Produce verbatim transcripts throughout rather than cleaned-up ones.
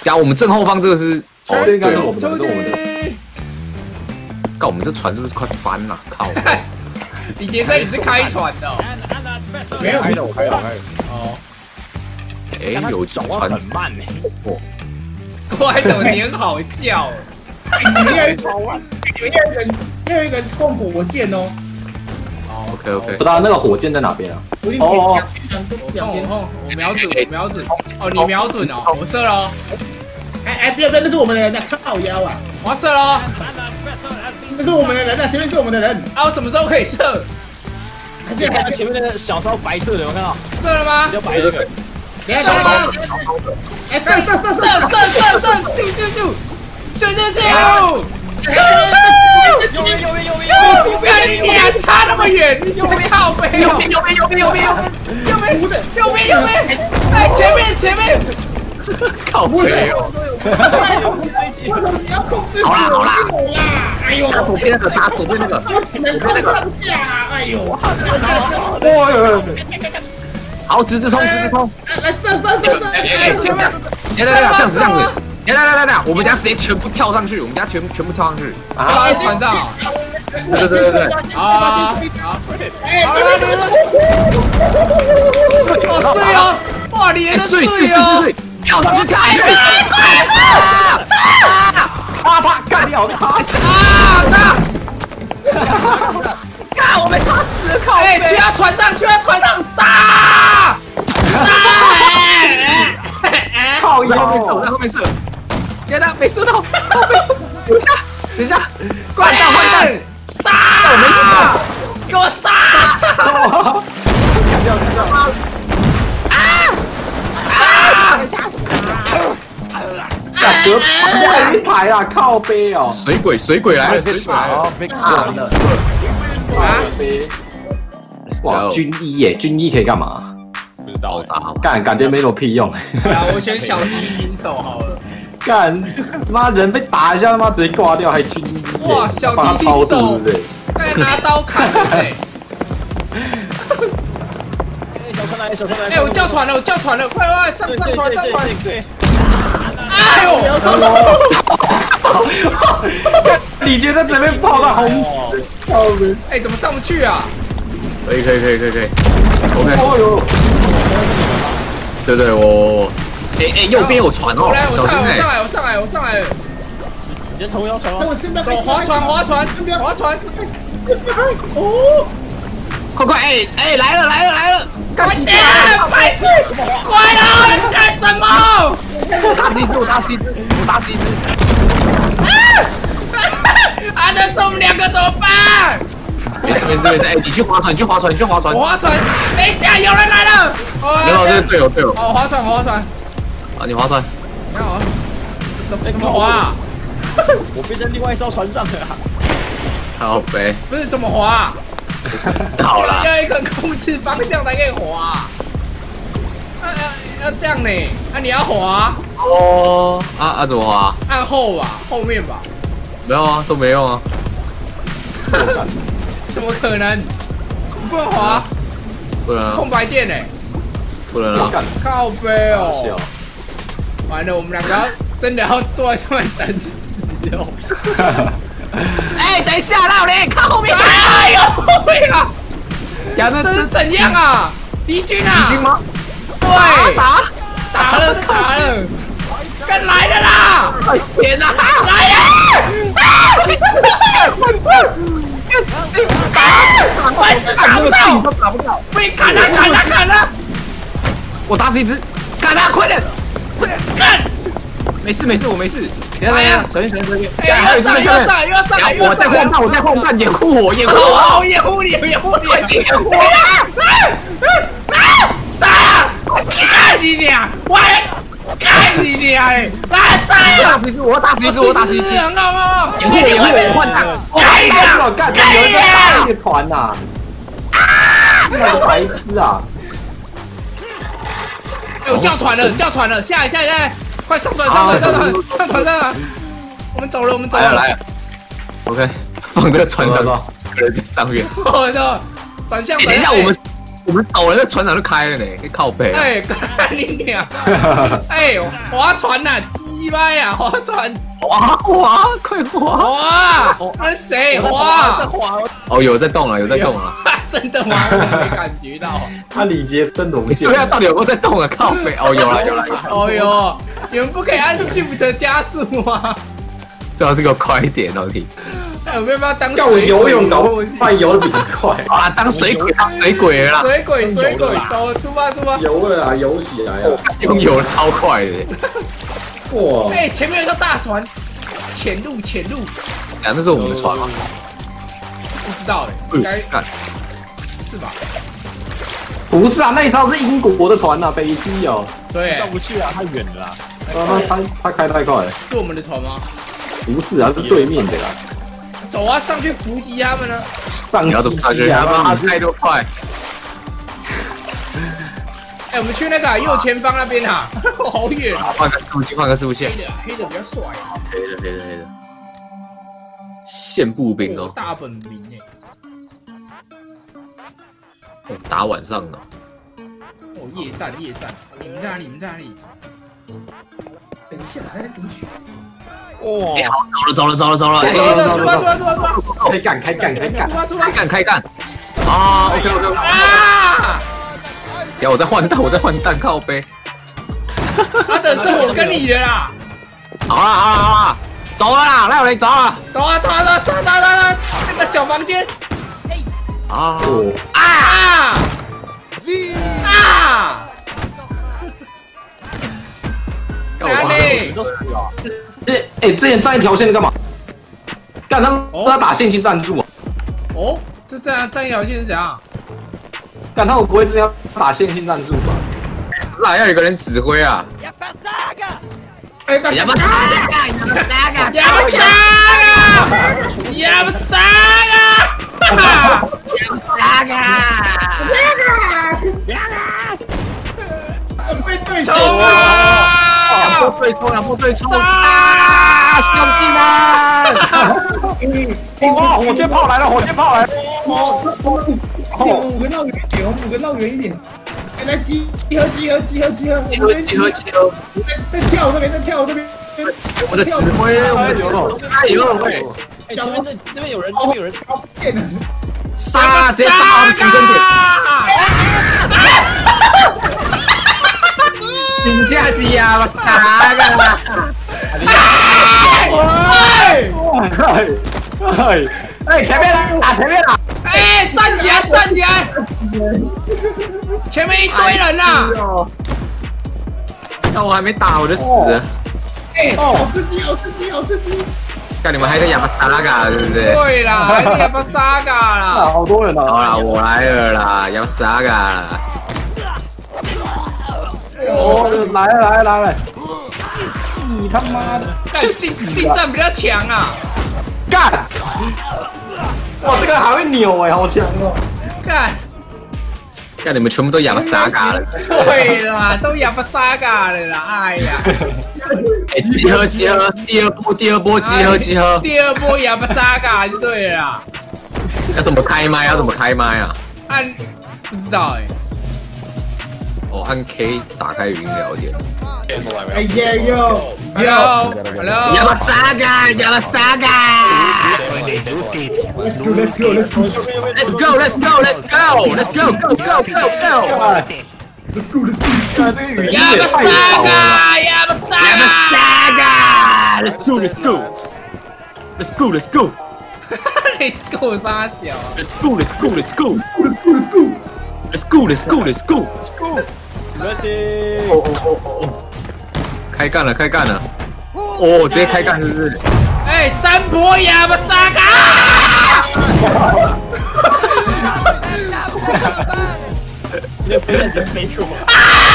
下我们正后方这个是， 哦，这应该是我们的，是我们的。 干，我们这船是不是快翻了？靠！ 李杰森，你是开船的？ 没有， 开的，我开的，我开的。 哦。 哎，有船很慢呢。 怪的，你很好笑。 你们要超慢，你们要一个人要一个人控火箭哦。 哦 ，OK OK。 不知道那个火箭在哪边啊？ 哦， 两边，我瞄准，我瞄准。哦，你瞄准哦，我射了。 哎哎，不要不要，那是我们的人呐，靠腰啊！ 我要射了。 那是我们的人呐，前面是我们的人。 啊，我什么时候可以射？ 还是看到前面那个小烧白色的，有看到？ 射了吗？ 比较白那个。 等下等下，哎，射射射射射射射，咻咻咻，咻咻咻，咻咻。 右边右边右边右边，你还差那么远，你想靠背？ 右边右边右边右边右边右边右边右边，哎，前面前面。 靠背哦！ 你要控制好啦好啦， 哎呦， 打左边那个，打左边那个， 能控制不下，哎呦， 好，直直冲，直直冲！ 来射射射射！ 哎，前面， 来来来，这样子这样子，来来来来来，我们家直接全部跳上去，我们家全全部跳上去啊！船上， 对对对对对， 啊！好，哎，好碎哦！哇，你也碎碎哦！ 跳上去跳上去！ 啊！啪！干掉！啪！ 啊！炸！ 干！我被插死了！靠！ 哎，去他船上，去他船上杀！ 靠我在后面射，我在后面射。天哪，没射到！等一下，等一下， 快点！杀！给我杀！ 干掉！干掉！ 啊！ 干得下一排啊！靠背哦！ 水鬼，水鬼来了，水鬼来了！ 啊！靠背！哇，军医耶，军医可以干嘛？ 不知道。 干，感觉没什么屁用。 啊，我选小提琴手好了。 干，妈人被打一下，他妈直接挂掉，还军医耶！ 哇，小提琴手， 对不对？ 还拿刀砍哎！ 小船来，小船来！ 哎，我叫船了，我叫船了，快快上上船上船！ 对。 哎呦！ 李杰在这边跑到红， 哎，怎么上不去啊？ 可以可以可以可以可以 ，OK。 哦呦！ 对对，我我我，哎哎，右边有船哦， 来，我小心上来， 哎！ 我上来，我上来，我上来。 人头要船哦！ 走，划船，划船，划船！ 哦， 快快，哎哎，来了来了来了！ 快点，快去！快了，你干什么？ 我打死一只，我打死一只，我打死一只！ 啊！那是我们两个怎么办？ 没事没事没事，哎，你去划船，你去划船，你去划船。 我划船，等一下，有人来了！ 没有，这是队友队友。 哦，划船，划船。 啊，你划船。 没有，怎么怎么划？ 我变成另外一艘船上了。 好呗。 不是怎么划？ 知道啦。 要一个控制方向才可以滑。要要要这样呢？啊，你要滑？ 哦。啊啊，怎么滑？ 按后吧，后面吧。 没有啊，都没用啊。 怎么可能？你不能滑？ 不能啊。 空白键呢？ 不能啊。 靠背哦。完了，我们两个要真的要坐在上面等死哦。 哎，等一下，老雷，看后面！ 哎呦，后面啊！ 呀，这这是怎样啊？敌军啊！ 敌军吗？ 对， 打打了，打了，跟来了啦！ 天哪， 来了！打！快是打不到， 打不到， 被砍了，砍了，砍了！ 我打死一只，干他，快点，快点， 干！ 没事没事，我没事。等下等下，小心小心小心！ 哎，又上来，又上来，又上来， 我在晃荡，我在晃荡，掩护我，掩护我， 我掩护你，掩护你， 快点掩护我！啊！杀！干你娘！我干你娘！来杀！ 我要打死一只，我要打死一只，我要打死一只！ 很好好， 掩护我，掩护我，我换挡！ 干掉！干掉！有人在打一个船呐！那个白痴啊！ 哎，我叫船了，叫船了，下来下来下来！快上船上船上船上船上船！我们走了，我们走了。 来了 ，OK，放这个船上，人在上面。 我的转向。 等一下，我们我们走了，那船长就开了呢，可以靠背。 哎，干你娘！哎，划船呐，鸡巴呀，划船！ 哇哇，快滑！ 哇，那谁划？ 哦，有在动了，有在动了。 真的吗？我没感觉到。 他礼节真龙线。 对啊，到底有没有在动啊？靠背。哦，有了，有了，有了。 哦哟，你们不可以按 Shift 加速吗？ 最好是给我快一点到底。 哎，我们要不要当？ 叫我游泳搞快游的比较快啊！当水鬼，当水鬼了啦！ 水鬼，水鬼，走，出发，出发！ 游了啊，游起来啊！ 用游的超快的。 哇！ 哎，前面有一艘大船，潜入，潜入。 啊，那是我们的船吗？ 不知道哎，应该是吧？ 不是啊，那一艘是英国的船呐，北西哦。 对， 上不去啊，太远了啦。 他他他开太快了。 是我们的船吗？ 不是啊，是对面的啦。 走啊，上去伏击他们呢！ 上击啊！ 妈太多快！ 哎，我们去那个右前方那边啊，好远！ 换个路线，换个路线。 黑的，黑的比较帅。 黑的，黑的，黑的。线步兵哦， 大本兵哎。 哦，打晚上的。 哦，夜战，夜战，你们在哪里？你们在哪里？ 等一下，还在读取。 哇！ 走了，走了，走了，走了！ 走了，出发，出发，出发，出发！ 开干，开干，开干！ 出发，出发！ 开干，开干！啊 ，OK，OK， 啊！ 等我再换弹，我再换弹，靠背。 阿等是我跟你的啦。 好啦，好啦，好啦，走了啦，来，我来走了。 走啊，走啊，走啊，走啊，走啊！那个小房间。 啊啊啊！哪里？ 都死了。 哎哎，之前站一条线干嘛？干他们要打线性战术啊！ 哦，是这样，站一条线是怎样？ 干他们不会这样打线性战术吧？ 不是，还要有个人指挥啊！ 哎，干什么？亚布萨嘎，亚布萨嘎，亚布萨嘎， 被对冲手啊！ 两波对冲，两波对冲！ 啊！兄弟们！ 哇！火箭炮来了，火箭炮来了！ 我我们五个绕远一点，我们五个绕远一点。来来集集合集合集合集合！ 集合集合集合！ 在在跳这边，在跳这边。 我们的指挥，我们的油肉，加油！喂， 哎，前面那那边有人，那边有人。 变了！ 杀！直接杀他们平身点！人家是亚布萨嘎！ 哎哎哎！哎，前面来，打前面打！ 哎，站起来，站起来！前面一堆人呐！ 那我还没打我就死了。 哎，好刺激，好刺激，好刺激！ 看你们还在亚布萨嘎，对不对？ 对啦，还是亚布萨嘎啦！ 好多人啊！ 好啦，我来了啦，亚布萨嘎啦！ 哦，来了来了来了！你他妈的！ 干近近战比较强啊！ 干！哇，这个还会扭哎，好强哦！ 干！ 干你们全部都亚布萨嘎了。 对啦，都亚布萨嘎了啦！哎呀！ 哎，集合集合，第二波第二波集合集合。 第二波亚布萨嘎就对了啦。 要怎么开麦？要怎么开麦啊？ 按不知道哎。 哦，按 K 打开语音聊天。 哎呀哟 Hello，Hello， 亚布萨嘎，亚布萨嘎。 Let's go, let's go, let's go, Let's go, let's go, let's go, let's go, go, go, go, go. let's go, let's go！ 亚布萨嘎，亚布萨亚布萨嘎 ，Let's go, let's go, let's go, let's go, Let's go 啥小啊 let's go, let's go, let's go, Let's go, let's go！ let's go, let's go, let's go, let's go. Ready！ 哦哦哦哦！开干了，开干了！哦，直接开干是不是？ 哎，山坡亚布萨嘎！ 你的飞人真飞出吗？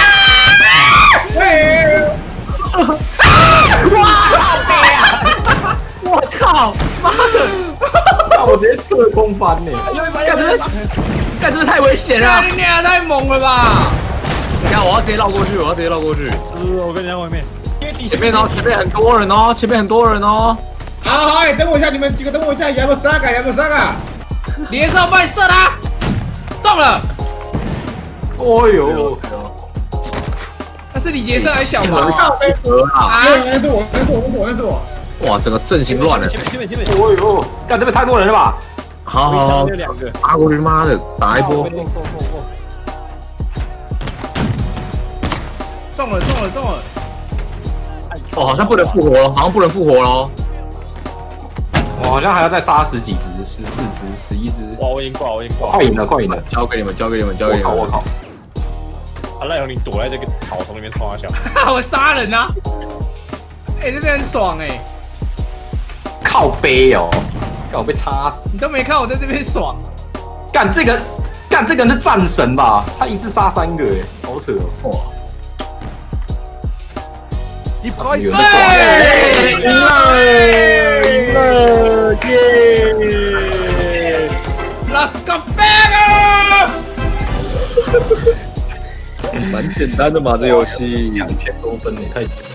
喂！ 哇！好悲啊！我靠！妈的！ 我直接侧空翻呢！ 干这是干这是太危险了！ 你俩太猛了吧！ 你看，我要直接绕过去，我要直接绕过去。 是，我跟你在外面。 前面哦，前面很多人哦，前面很多人哦。 好好，哎，等我一下，你们几个等我一下，亚布萨嘎，亚布萨嘎！ 连上帮你射他，中了！ 哦呦， 那是李杰胜还是小毛啊？ 靠背， 得啦！ 啊！ 那是我，那是我，那是我，那是我。 哇，整个阵型乱了。 前面前面前面， 哦呦，干这边太多人了吧？ 好好好有，两个， 打过去，妈的，打一波过。过过过， 中了中了中了！ 哦，好像不能复活了，好像不能复活了哦。 我好像还要再杀十几只，十四只，十一只， 哇，我已经挂，我已经挂。 快赢了，快赢了！ 交给你们，交给你们，交给你我靠，我们。 靠！ 啊，赖勇，你躲在这个草丛里面冲他笑。 我杀人啊！哎，这边很爽哎！ 靠背哦，干我被插死！ 你都没看我在这边爽。 干这个，干这个人是战神吧？他一次杀三个，哎，好扯哦！哇！ 一拍死！ 赢了！ 赢了！耶 ！Let's go back！ 蛮简单的嘛，这游戏。 两千多分呢，太